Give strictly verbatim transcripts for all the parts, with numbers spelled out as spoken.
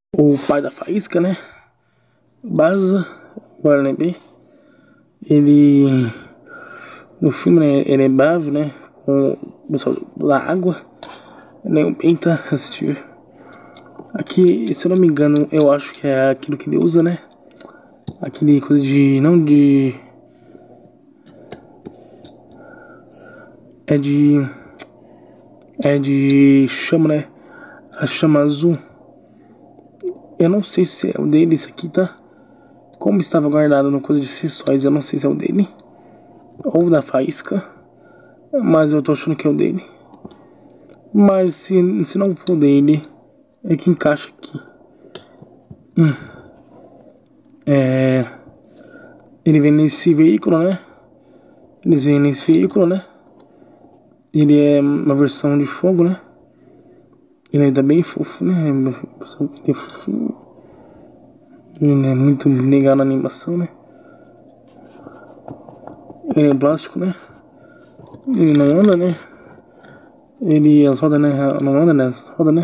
O pai da Faísca, né? Baza, Barnaby. Ele... No filme, né, ele é bravo, né? Com o pessoal da água. Ele é tenta assistir. Aqui, se eu não me engano, eu acho que é aquilo que ele usa, né? Aquele coisa de... Não de... É de... É de chama, né? A chama azul. Eu não sei se é o dele, isso aqui, tá? Como estava guardado no coisa de sessões, eu não sei se é o dele. Ou da Faísca. Mas eu tô achando que é o dele. Mas se, se não for dele, é que encaixa aqui. Hum. É... Ele vem nesse veículo, né? Eles vêm nesse veículo, né? Ele é uma versão de fogo, né? Ele ainda é bem fofo, né? Ele é fofinho. Ele é muito legal na animação, né? Ele é plástico, né? Ele não anda, né? Ele, as rodas, né? Não anda, né? As rodas, né?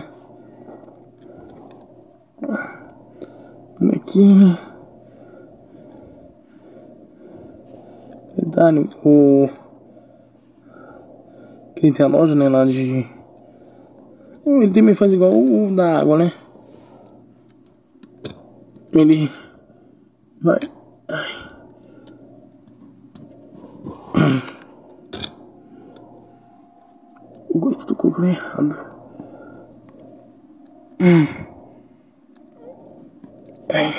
Olha aqui. Verdade, o... Que ele tem a loja, né? Lá de... Ele também faz igual o da água, né? Ele... Vai... Ai. O gosto do coco é errado. Hum. Ai.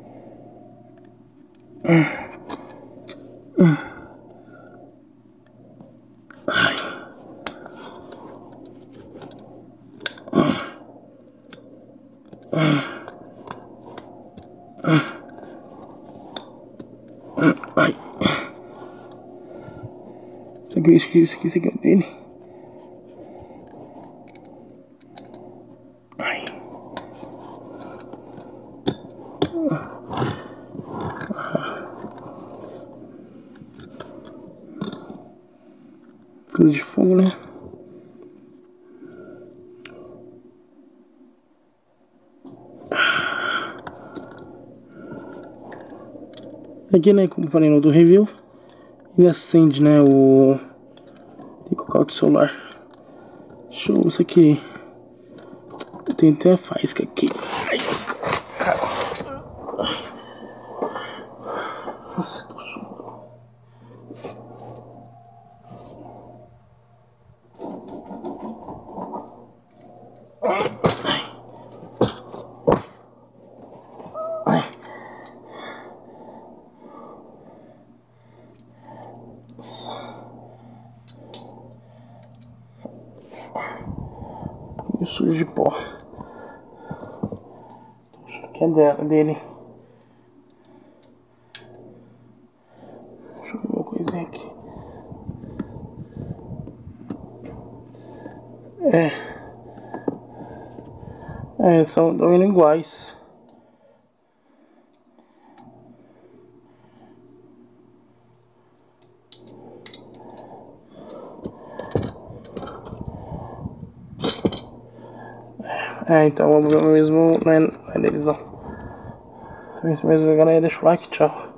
Hum. Hum. Ai. Hum. Hum. Hum. Hum. Ai. Isso aqui, isso aqui, isso aqui, isso aqui é dele. Ai. Coisa de fogo, né? Aqui, né, como falei no outro review, ele acende, né, o... Tem que colocar o celular. Show, isso aqui. Tem até a faísca aqui. Ai, cara. Nossa, tô suando. Ai. Ai. Meio sujo de pó. Acho que é dela, dele. Deixa eu ver uma coisinha aqui. É. É, são dois iguais. É, então o mesmo não é, não é deles não. É isso mesmo, galera. Deixa o like, tchau.